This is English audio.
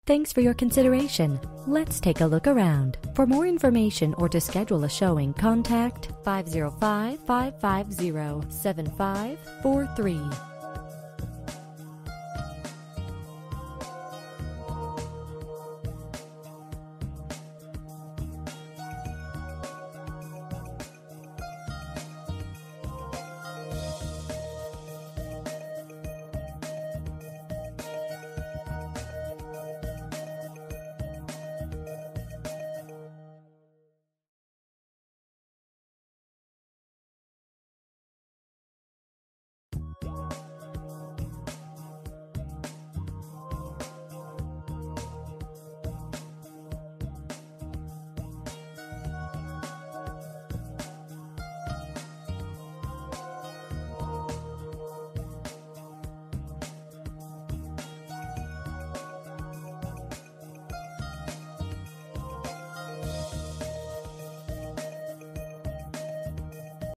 Thanks for your consideration. Let's take a look around. For more information or to schedule a showing, contact 505-550-7543.